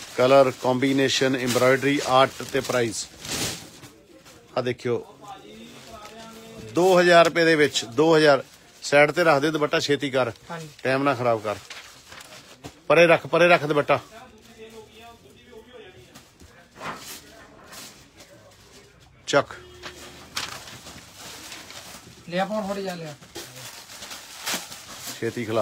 Colour combination embroidery art ते price आ देखियो 2000 रुपए दे विच 2000 साइड ते रख दे दुपट्टा छेती कर टाइम ना खराब कर परे रख दुपट्टा चक छेती खिला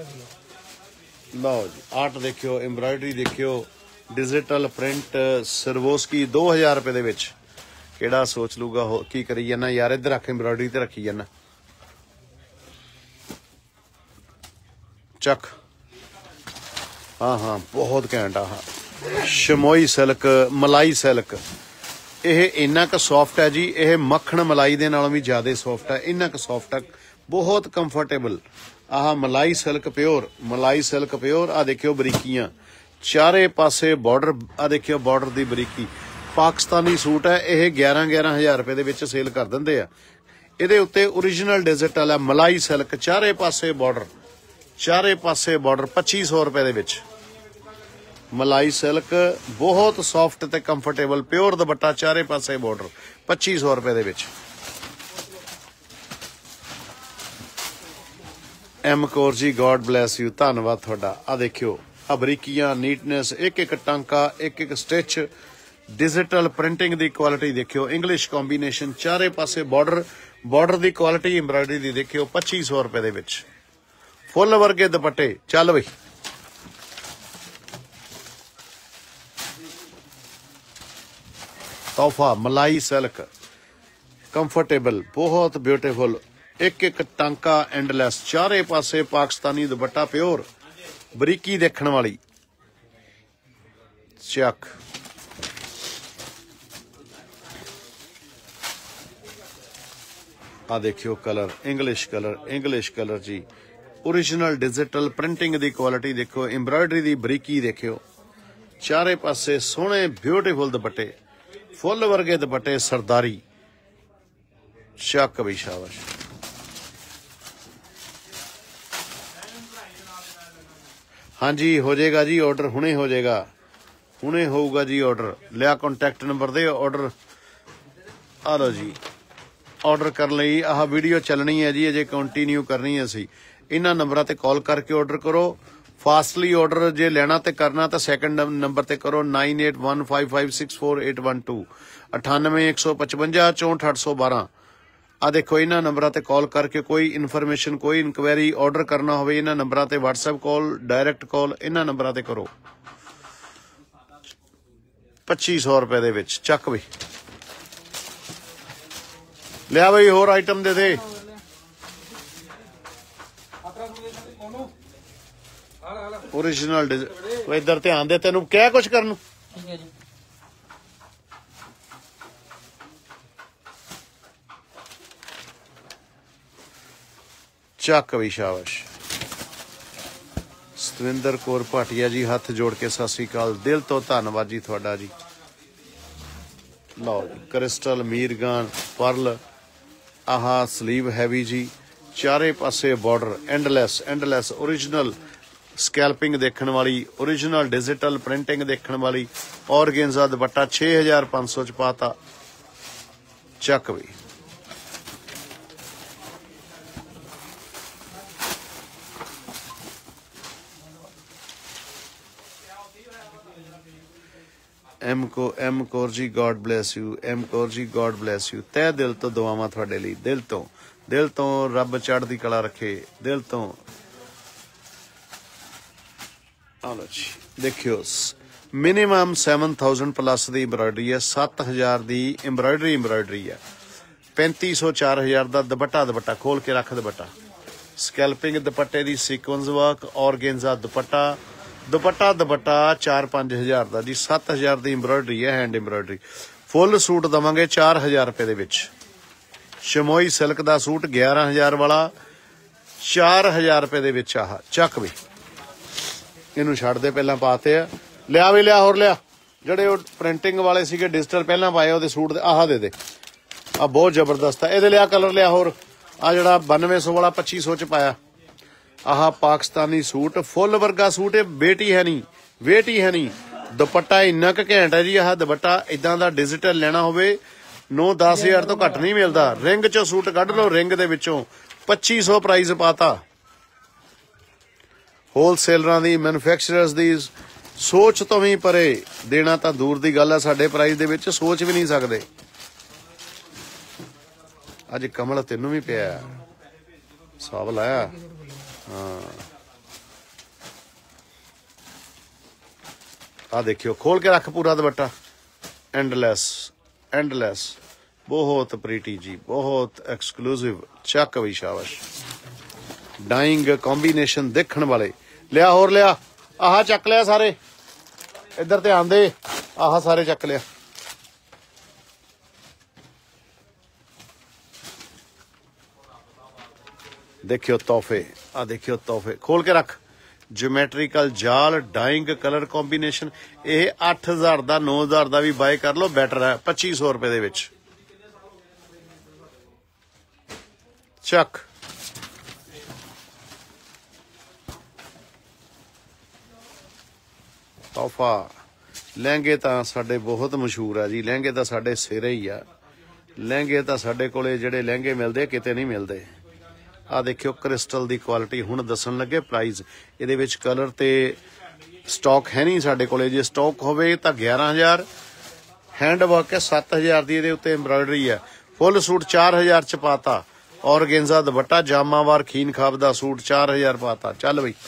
लो जी आर्ट देखियो एम्ब्रॉयडरी देखियो डिजिटल प्रिंट सरवोस्की 2000 रुपए दे विच केड़ा सोच लूगा हो की करी जाना यार इधर रख एम्ब्रॉयडरी ते रखी जाना चक हाँ हाँ बहुत घैंट आ शमोई सिल्क मलाई सिल्क ਇਹ ਇੰਨਾ ਕੁ ਸੌਫਟ ਹੈ ਜੀ ਇਹ ਮੱਖਣ ਮਲਾਈ ਦੇ ਨਾਲੋਂ ਵੀ ਜ਼ਿਆਦਾ ਸੌਫਟ ਹੈ ਇੰਨਾ ਕੁ ਸੌਫਟ ਹੈ ਬਹੁਤ ਕੰਫਰਟੇਬਲ ਆਹ ਮਲਾਈ ਸਿਲਕ ਪਿਓਰ ਆ ਦੇਖਿਓ ਬਰੀਕੀਆਂ ਚਾਰੇ ਪਾਸੇ ਬਾਰਡਰ ਆ ਦੇਖਿਓ ਬਾਰਡਰ ਦੀ ਬਰੀਕੀ ਪਾਕਿਸਤਾਨੀ ਸੂਟ ਹੈ ਇਹ 11,000 ਰੁਪਏ ਦੇ ਵਿੱਚ ਸੇਲ ਕਰ ਦਿੰਦੇ ਆ ਇਹਦੇ ਉੱਤੇ ਓਰੀਜਨਲ ਡਿਜੀਟਲ ਹੈ ਮਲਾਈ ਸਿਲਕ ਚਾਰੇ ਪਾਸੇ ਬਾਰਡਰ 2500 ਰੁਪਏ ਦੇ ਵਿੱਚ मलाई सिल्क बहुत सॉफ्ट ते कंफर्टेबल प्योर दुपट्टा चारे पासे बॉर्डर 2500 रुपए दे विच M Kaur ji God bless you धन्नवाद तुहाडा आ देखियो आ बरीकियां नीटनेस एक टांका एक स्टिच डिजिटल प्रिंटिंग दी क्वालिटी देखियो इंग्लिश कॉम्बीनेशन चारे पासे बॉर्डर दी क्वालिटी एम्ब्रॉयडरी दी देखियो 2500 रुपए दे विच फुल वर्गे दुपट्टे चल बई तोहफा मलाई सिल्क कंफर्टेबल बहुत ब्यूटीफुल एक टांका एंडलैस चारे पासे पाकिस्तानी दुपट्टा प्योर बरीकी देखने वाली चक आ देखियो कलर इंग्लिश कलर जी ओरिजिनल डिजिटल प्रिंटिंग दी क्वालिटी देखो एम्ब्रॉयडरी दी बरीकी देखियो चारे पासे सोहने ब्यूटीफुल दुपट्टे फुल वर्गे दुपट्टे सरदारी शक भी शाबाश हाँ जी हो जाएगा जी ऑर्डर हुणे हो जाएगा हुणे होगा जी ऑर्डर लिया कॉन्टैक्ट नंबर दे ऑर्डर आ लो जी ऑर्डर कर लई आह वीडियो चलनी है जी अजे कंटिन्यू करनी है असी इन्हां नंबरां ते कॉल करके ऑर्डर करो फास्टली ऑर्डर जे लेना ते करना तो सैकंड नंबर ते करो 9815564812 981556 6412 आ देखो इन्हां नंबरां ते कॉल करके कोई इन्फॉर्मेशन कोई इंक्वायरी ऑर्डर करना होवे इन्हां नंबरां ते व्हाट्सएप कॉल डायरैक्ट कॉल इन्हां नंबरां ते करो 2500 रुपए दे विच चक बई लिया बई होर आइटम दे दे ओरिजिनल इधर ध्यान दे तेन क्या कुछ करन चक भी शाबाश सतविंदर कौर भाटिया जी हथ जोड़ के सत श्री अकाल दिल तो धन्नवाद जी थोड़ा जी लो जी क्रिस्टल मीरगान पर्ल आह स्लीव हैवी जी चारे पासे बॉर्डर एंडलैस ओरिजिनल स्कैल्पिंग देखने वाली ओरिजिनल डिजिटल प्रिंटिंग देखने वाली ऑर्गेन्जा दुपट्टा 6500 च पाता चक भी M Kaur ji God bless you तह दिल तो दुआवां तुहाडे लई दिल तो रब चढ़दी कला रखे दिल तो देखियो मिनिमम 7000 प्लस दी एम्ब्रॉयडरी है 7000 दी एम्ब्रॉयडरी है 3500 4000 दा दुपट्टा खोल के रख दुपट्टा स्कैल्पिंग दुपट्टे दी सीक्वेंस वर्क ऑर्गेन्जा दुपट्टा 4-5 हज़ार दा जी 7000 दी एम्ब्रॉयडरी है हैंड एम्ब्रॉयडरी फुल सूट दवांगे 4000 रुपए दे विच शमोई सिल्क दा सूट 11000 वाला 4000 रुपए दे विच आह चक भी इनू छड़ दे पहला पाते लिया भी लिया होर लिया ਜਿਹੜੇ ਉਹ ਪ੍ਰਿੰਟਿੰਗ ਵਾਲੇ ਸੀਗੇ ਡਿਜੀਟਲ ਪਹਿਲਾਂ ਪਾਏ ਉਹਦੇ ਸੂਟ ਦੇ ਆਹ ਦੇ ਆ ਬਹੁਤ ਜ਼ਬਰਦਸਤ ਹੈ ਇਹਦੇ ਲਿਆ ਕਲਰ ਲਿਆ ਹੋਰ ਆ ਜਿਹੜਾ 9200 ਵਾਲਾ 2500 ਚ ਪਾਇਆ ਆਹ ਪਾਕਿਸਤਾਨੀ ਸੂਟ ਫੁੱਲ ਵਰਗਾ ਸੂਟ ਇਹ ਵੇਟ ਹੀ ਹੈ ਨਹੀਂ ਦੁਪੱਟਾ ਇੰਨਾ ਕੁ ਘੈਂਟ ਹੈ ਜੀ। ਆਹ ਦੁਪੱਟਾ ਇਦਾਂ ਦਾ ਡਿਜੀਟਲ ਲੈਣਾ ਹੋਵੇ 9-10 ਹਜ਼ਾਰ ਤੋਂ ਘੱਟ ਨਹੀਂ ਮਿਲਦਾ। ਰਿੰਗ ਚੋਂ ਸੂਟ ਕੱਢ ਲਓ, ਰਿੰਗ ਦੇ ਵਿੱਚੋਂ 2500 ਪ੍ਰਾਈਸ ਪਾਤਾ। ਹੋਲਸੇਲਰਾਂ ਦੀ, ਮੈਨੂਫੈਕਚਰਰਸ ਦੀ ਸੋਚ ਤੋਂ ਵੀ ਪਰੇ, ਦੇਣਾ ਤਾਂ ਦੂਰ ਦੀ ਗੱਲ ਹੈ, ਸਾਡੇ ਪ੍ਰਾਈਸ ਦੇ ਵਿੱਚ ਸੋਚ ਵੀ ਨਹੀਂ ਸਕਦੇ। ਅੱਜ ਕਮਲ ਤੈਨੂੰ ਵੀ ਪਿਆ, ਹਿਸਾਬ ਲਾਇਆ। ਹਾਂ ਆ ਦੇਖਿਓ, ਖੋਲ ਕੇ ਰੱਖ ਪੂਰਾ ਦੁਪੱਟਾ। ਐਂਡਲੈਸ ਬਹੁਤ ਪ੍ਰੀਟੀ ਜੀ, ਬਹੁਤ ਐਕਸਕਲੂਸਿਵ। ਚੱਕ ਬਈ ਸ਼ਾਬਾਸ਼। ਡਾਈਂਗ ਕੰਬੀਨੇਸ਼ਨ ਦੇਖਣ ਵਾਲੇ। ਲਿਆ ਹੋਰ ਲਿਆ, ਆਹ ਚੱਕ ਲਿਆ ਸਾਰੇ, ਇੱਧਰ ਧਿਆਨ ਦੇ, ਆਹ ਸਾਰੇ ਚੱਕ ਲਿਆ। ਦੇਖਿਓ ਤੋਹਫੇ, ਆ ਦੇਖਿਓ ਤੋਹਫੇ, ਖੋਲ ਕੇ ਰੱਖ। ਜਿਓਮੈਟਰੀਕਲ ਜਾਲ, ਡਾਈਂਗ ਕਲਰ ਕੰਬੀਨੇਸ਼ਨ। ਇਹ 8000 ਦਾ 9000 ਦਾ ਵੀ ਬਾਏ ਕਰ ਲਓ, ਬੈਟਰ ਹੈ। 2500 ਰੁਪਏ ਦੇ ਵਿੱਚ ਚੱਕ। ਤੋਹਫਾ ਲਹਿੰਗੇ ਤਾਂ ਸਾਡੇ ਬਹੁਤ ਮਸ਼ਹੂਰ ਆ ਜੀ। ਲਹਿੰਗੇ ਤਾਂ ਸਾਡੇ ਸਿਰੇ ਹੀ ਆ। ਲਹਿੰਗੇ ਤਾਂ ਸਾਡੇ ਕੋਲੇ ਜਿਹੜੇ ਲਹਿੰਗੇ ਮਿਲਦੇ ਕਿਤੇ ਨਹੀਂ ਮਿਲਦੇ। ਆ ਦੇਖਿਓ ਕ੍ਰਿਸਟਲ ਦੀ ਕੁਆਲਿਟੀ। ਹੁਣ ਦੱਸਣ ਲੱਗੇ ਪ੍ਰਾਈਸ। ਇਹਦੇ ਵਿੱਚ ਕਲਰ ਤੇ ਸਟਾਕ ਹੈ ਨਹੀਂ ਸਾਡੇ ਕੋਲੇ। ਜੇ ਸਟਾਕ ਹੋਵੇ ਤਾਂ 11000। ਹੈਂਡ ਵਰਕ ਹੈ 7000 ਦੀ, ਇਹਦੇ ਉੱਤੇ ਐਮਬਰਾਇਡਰੀ ਹੈ। ਫੁੱਲ ਸੂਟ 4000 ਚ ਪਾਤਾ। ਔਰਗੇਂਜ਼ਾ ਦੁਪੱਟਾ, ਜਾਮਾਵਾਰ ਖੀਨ ਖਾਬ ਦਾ ਸੂਟ 4000 ਪਾਤਾ। ਚੱਲ ਬਈ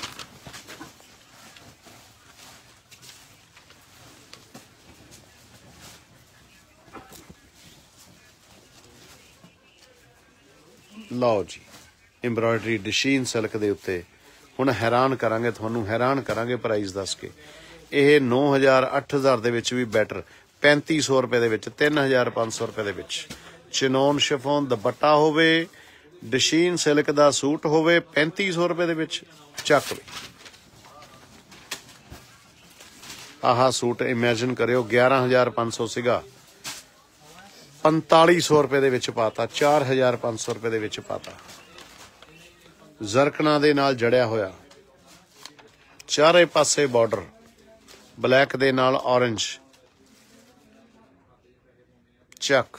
ਲਓ ਜੀ, ਐਮਬਰਾਇਡਰੀ ਡਿਸ਼ੀਨ ਸਿਲਕ ਦੇ ਉੱਤੇ। ਹੁਣ ਹੈਰਾਨ ਕਰਾਂਗੇ ਤੁਹਾਨੂੰ, ਹੈਰਾਨ ਕਰਾਂਗੇ ਪ੍ਰਾਈਸ ਦੱਸ ਕੇ। ਇਹ 9000 8000 ਦੇ ਵਿੱਚ ਵੀ ਬੈਟਰ। 3500 ਰੁਪਏ ਦੇ ਵਿੱਚ, 3500 ਰੁਪਏ ਦੇ ਵਿੱਚ ਚਿਨੋਨ ਸ਼ਿਫੋਨ ਦੁਪੱਟਾ ਹੋਵੇ, ਡਿਸ਼ੀਨ ਸਿਲਕ ਦਾ ਸੂਟ ਹੋਵੇ 3500 ਰੁਪਏ ਦੇ ਵਿੱਚ। ਚੱਕ ਵੀ ਆਹ ਸੂਟ ਇਮੇਜਿਨ ਕਰਿਓ 11500 ਸੀਗਾ, 4500 ਰੁਪਏ ਦੇ ਵਿੱਚ ਪਾਤਾ। 4500 ਰੁਪਏ ਦੇ ਵਿੱਚ ਪਾਤਾ। ਜ਼ਰਕਣਾ ਦੇ ਨਾਲ ਜੜਿਆ ਹੋਇਆ, ਚਾਰੇ ਪਾਸੇ ਬਾਰਡਰ, ਬਲੈਕ ਦੇ ਨਾਲ ਔਰੰਜ। ਚੱਕ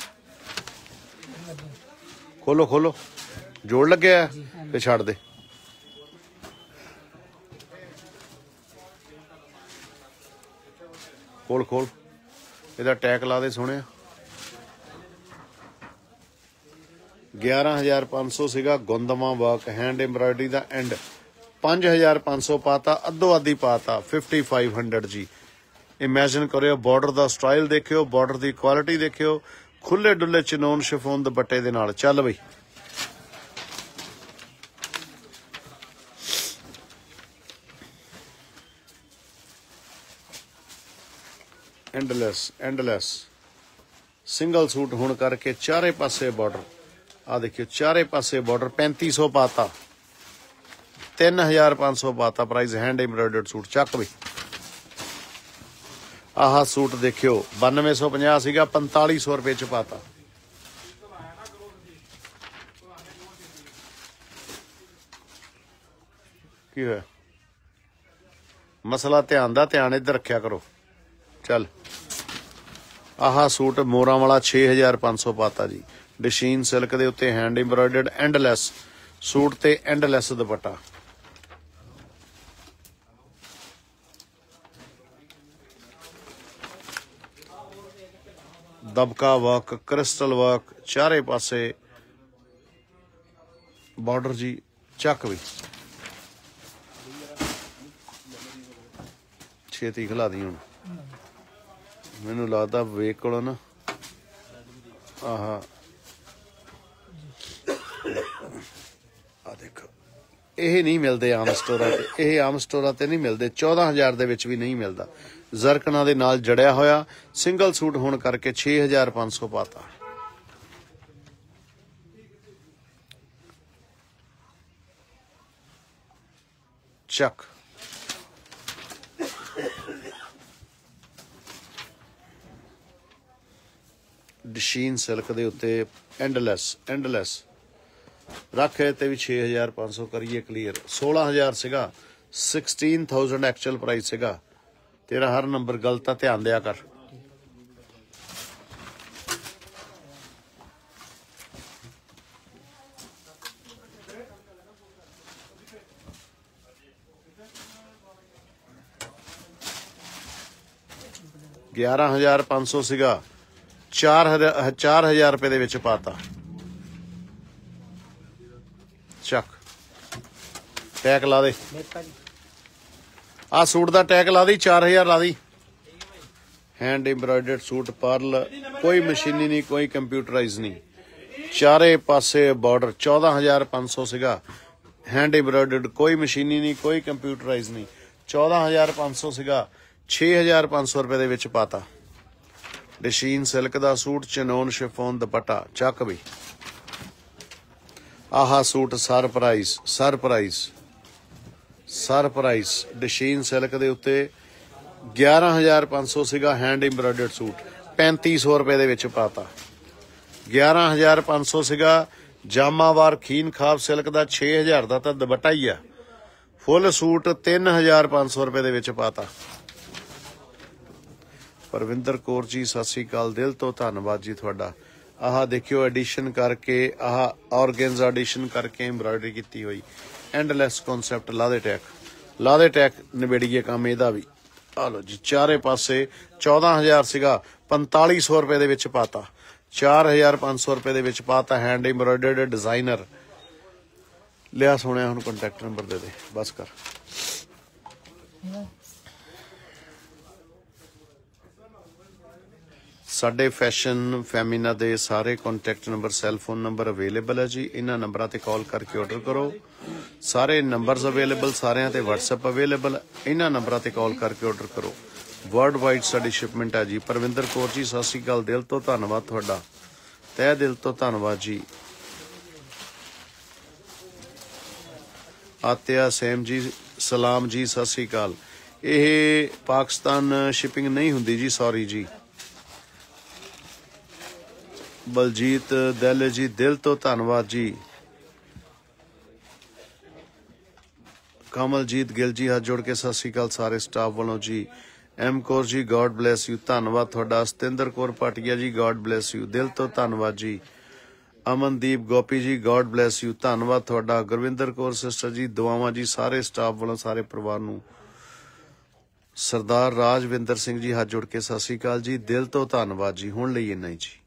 ਖੋਲੋ ਖੋਲੋ, ਜੋੜ ਲੱਗਿਆ ਤੇ ਛੱਡ ਦੇ। ਖੋਲ ਖੋਲ, ਇਹਦਾ ਟੈਗ ਲਾ ਦੇ ਸੋਹਣਿਆ। 11500 ਸੀਗਾ। ਗੁੰਦਮਾ ਵਰਕ ਹੈਂਡ ਐਮਬਰਾਇਡਰੀ ਦਾ ਐਂਡ 5500 ਪਾਤਾ। ਅੱਧੋ ਅੱਧੀ ਪਾਤਾ 5500 ਜੀ। ਇਮੇਜਿਨ ਕਰਿਓ, ਬਾਰਡਰ ਦਾ ਸਟਾਈਲ ਦੇਖਿਓ, ਬਾਰਡਰ ਦੀ ਕੁਆਲਿਟੀ ਦੇਖਿਓ। ਖੁੱਲੇ ਡੁੱਲੇ ਚਿਨੋਨ ਸ਼ਿਫੋਨ ਦੁਪੱਟੇ ਦੇ ਨਾਲ। ਚੱਲ ਬਈ ਐਂਡਲੈਸ ਸਿੰਗਲ ਸੂਟ ਹੋਣ ਕਰਕੇ ਚਾਰੇ ਪਾਸੇ ਬਾਰਡਰ। ਆ ਦੇਖਿਓ ਚਾਰੇ ਪਾਸੇ ਬਾਰਡਰ। 3500 ਪਾਤਾ, 3500 ਪਾਤਾ ਪ੍ਰਾਈਸ। Hand embroidered suit. ਚੱਕ ਬਈ ਆਹ ਸੂਟ ਦੇਖਿਓ 9250 ਸੀਗਾ, 4500 ਰੁਪਏ ਚ ਪਾਤਾ। ਕੀ ਹੋਇਆ? ਮਸਲਾ ਧਿਆਨ ਦਾ, ਧਿਆਨ ਇੱਧਰ ਰੱਖਿਆ ਕਰੋ। ਚੱਲ ਆਹ ਸੂਟ ਮੋਰਾਂ ਵਾਲਾ 6500 ਪਾਤਾ ਜੀ। ਡਿਸ਼ੀਨ ਸਿਲਕ ਦੇ ਉੱਤੇ ਹੈਂਡ ਐਮਬਰਾਇਡਰਡ ਐਂਡਲੈਸ ਸੂਟ ਤੇ ਐਂਡਲੈਸ ਦੁਪੱਟਾ। ਦਬਕਾ ਵਰਕ, ਕ੍ਰਿਸਟਲ ਵਰਕ, ਚਾਰੇ ਪਾਸੇ ਬਾਰਡਰ ਜੀ। ਚੱਕ ਵੀ ਛੇਤੀ ਖਿਲਾ ਦੀ। ਹੁਣ ਮੈਨੂੰ ਲੱਗਦਾ ਵੇਖ ਕੋਲ ਨਾ ਆਹ ਆ ਦੇਖੋ, ਇਹ ਨਹੀਂ ਮਿਲਦੇ ਆਮ ਸਟੋਰਾਂ ਤੇ। ਇਹ ਆਮ ਸਟੋਰਾਂ ਤੇ ਨਹੀਂ ਮਿਲਦੇ। 14000 ਦੇ ਵਿੱਚ ਵੀ ਨਹੀਂ ਮਿਲਦਾ। ਜ਼ਰਕਣਾ ਦੇ ਨਾਲ ਜੜਿਆ ਹੋਇਆ ਸਿੰਗਲ ਸੂਟ ਹੋਣ ਕਰਕੇ 6500 ਪਾਤਾ। ਚੱਕ ਡਿਸ਼ੀਨ ਸਿਲਕ ਦੇ ਉੱਤੇ ਐਂਡਲੈਸ ਰੱਖ ਤੇ ਵੀ 6500 ਕਰੀਏ ਕਲੀਅਰ। 16000 ਸੀਗਾ, 16000 ਐਕਚੁਅਲ ਪ੍ਰਾਈਸ ਸੀਗਾ। तेरा हर नंबर गलत है, ध्यान दिया कर। $11,500 ਸੀਗਾ, 4,000 ਰੁਪਏ ਦੇ ਵਿੱਚ ਪਾਤਾ। ਚੱਕ ਟੈਗ ਲਾ ਦੇ, ਆ ਸੂਟ ਦਾ ਟੈਗ ਲਾ ਦੀ, 4,000 ਲਾ ਦੀ। हैंड एम्ब्रॉयडर्ड सूट पर्ल, कोई मशीनी नहीं, कोई कंप्यूटराइज नहीं, चारे पासे बॉर्डर। 14,500 सीगा, हैंड एम्ब्रॉयडर्ड, कोई मशीनी नहीं, कोई कंप्यूटराइज नहीं। 14,500 सीगा, 6,500 रुपए दे विच पाता। डशीन सिल्क दा सूट, चनोन शिफोन दुपट्टा। चक भी आहा सूट सरप्राइज, सरप्राइज, सरप्राइज। डशीन सिल्क दे उत्ते 11,500 ਸੀਗਾ, हैंड एम्ब्रॉयडर्ड सूट 3,500 रुपए ਦੇ ਵਿੱਚ ਪਾਤਾ। 11,500 ਸੀਗਾ, ਜਾਮਾਵਾਰ ਖੀਨ ਖਾਬ ਸਿਲਕ ਦਾ 6,000 ਦਾ ਤਾਂ ਦੁਪੱਟਾ ਹੀ ਆ। ਫੁੱਲ ਸੂਟ 3,500 ਰੁਪਏ ਦੇ ਵਿੱਚ ਪਾਤਾ। ਪਰਵਿੰਦਰ ਕੌਰ ਜੀ ਸਤਿ ਸ੍ਰੀ ਅਕਾਲ, ਦਿਲ ਤੋਂ ਧੰਨਵਾਦ ਜੀ ਤੁਹਾਡਾ। ਆਹ ਦੇਖਿਓ ਐਡੀਸ਼ਨ ਕਰਕੇ, ਆਹ ਆਰਗੈਂਜ਼ਾ ਐਡੀਸ਼ਨ ਕਰਕੇ ਐਮਬਰਾਇਡਰੀ ਕੀਤੀ ਹੋਈ। Endless concept. ਲਾ ਦੇ ਟੈਕ, ਲਾ ਦੇ ਟੈਕ, ਨਿਬੇੜੀਏ ਕੰਮ ਇਹਦਾ ਵੀ। ਆ ਲੋ ਜੀ, ਚਾਰੇ ਪਾਸੇ 14,000 ਸੀਗਾ, 4,500 ਰੁਪਏ ਦੇ ਵਿੱਚ ਪਾਤਾ। 4,500 ਰੁਪਏ ਦੇ ਵਿੱਚ ਪਾਤਾ। Hand embroidered designer. लिया सोने ਹੁਣ ਕੰਟੈਕਟ ਨੰਬਰ ਦੇ ਦੇ, ਬਸ ਕਰ। ਸਾਡੇ ਫੈਸ਼ਨ ਫੈਮਿਨਾ ਦੇ ਸਾਰੇ contact number, cell phone number available ਹੈ ਜੀ। ਇਹਨਾਂ ਨੰਬਰਾਂ ਤੇ ਕਾਲ ਕਰਕੇ ਆਰਡਰ ਕਰੋ। ਸਾਰੇ ਨੰਬਰਸ ਅਵੇਲੇਬਲ, ਸਾਰਿਆਂ ਤੇ WhatsApp ਅਵੇਲੇਬਲ। ਇਹਨਾਂ ਨੰਬਰਾਂ ਤੇ ਕਾਲ ਕਰਕੇ ਆਰਡਰ ਕਰੋ। ਵਰਲਡ ਵਾਈਡ ਸਾਡੀ ਸ਼ਿਪਮੈਂਟ ਹੈ ਜੀ। ਪਰਵਿੰਦਰ ਕੌਰ ਜੀ ਸਤਿ ਸ੍ਰੀ ਅਕਾਲ, ਦਿਲ ਤੋਂ ਧੰਨਵਾਦ ਤੁਹਾਡਾ, ਤਹਿ ਦਿਲ ਤੋਂ ਧੰਨਵਾਦ ਜੀ। ਆਤਿਆ ਸੈਮ ਜੀ ਸਲਾਮ ਜੀ, ਸਤਿ ਸ੍ਰੀ ਅਕਾਲ। ਇਹ ਪਾਕਿਸਤਾਨ ਸ਼ਿਪਿੰਗ ਨਹੀਂ ਹੁੰਦੀ ਜੀ, ਸੌਰੀ ਜੀ। ਬਲਜੀਤ ਦਹਿਲੇ ਜੀ ਦਿਲ ਤੋਂ ਧੰਨਵਾਦ ਜੀ। ਕਮਲਜੀਤ ਗਿੱਲ ਜੀ ਹੱਥ ਜੋੜ ਕੇ ਸਤਿ ਸ੍ਰੀ ਅਕਾਲ ਸਾਰੇ ਸਟਾਫ ਵੱਲੋਂ ਜੀ। M Kaur ji god bless you, ਧੰਨਵਾਦ ਤੁਹਾਡਾ। ਸਤਿੰਦਰ ਕੌਰ ਭਾਟੀਆ ਜੀ ਗॉड ਬਲੈਸ ਯੂ, ਦਿਲ ਤੋਂ ਧੰਨਵਾਦ ਜੀ। ਅਮਨਦੀਪ ਗੋਪੀ ਜੀ ਗॉड ਬਲੈਸ ਯੂ, ਧੰਨਵਾਦ ਤੁਹਾਡਾ। ਗੁਰਵਿੰਦਰ ਕੌਰ ਸਿਸਟਰ ਜੀ ਦੁਆਵਾਂ ਜੀ ਸਾਰੇ ਸਟਾਫ ਵੱਲੋਂ, ਸਾਰੇ ਪਰਿਵਾਰ ਨੂੰ। ਸਰਦਾਰ ਰਾਜਵਿੰਦਰ ਸਿੰਘ ਜੀ ਹੱਥ ਜੋੜ ਕੇ ਸਤਿ ਸ੍ਰੀ ਅਕਾਲ ਜੀ, ਦਿਲ ਤੋਂ ਧੰਨਵਾਦ ਜੀ। ਹੁਣ ਲਈ ਇੰਨਾ ਹੀ ਜੀ।